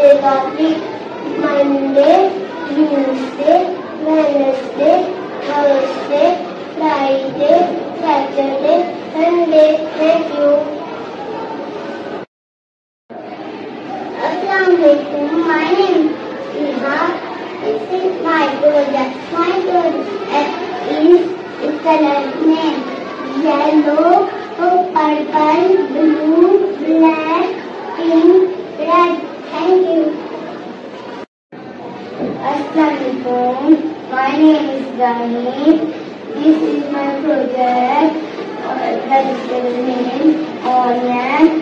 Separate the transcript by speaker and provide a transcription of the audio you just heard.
Speaker 1: Republic, Monday, Tuesday, Wednesday, Thursday, Friday, Saturday, Sunday. Thank you. Assalamualaikum. My name is Iha. This is my project. My project is color name yellow, purple, blue, black, pink, red. Thank you. Assalamualaikum. My name is Gani. This is my project. That is the name onion.